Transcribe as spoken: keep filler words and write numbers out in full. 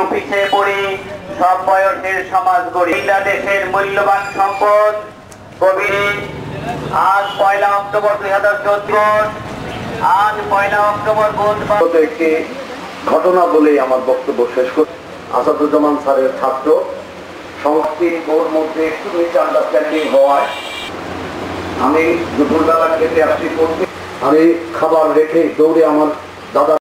পিছিয়ে পড়ি সব বয়সের সমাজ গড়ি। দেশের মূল্যবান সম্পদ কবির। আজ পয়লা অক্টোবর দুই হাজার চোদ্দ আজ পয়লা অক্টোবর বুধবার একটি ঘটনা বলে আমার বক্তব্য শেষ করছি। আসাদুজ্জামান স্যারের ছাত্র সংস্কৃতি ওর মধ্যে একটু বেশি আন্ডারস্ট্যান্ডিং হওয়ায় আমি দুপুরবেলা খেতে আসছি করতে আমি খাবার রেখে দৌড়ে আমার দাদা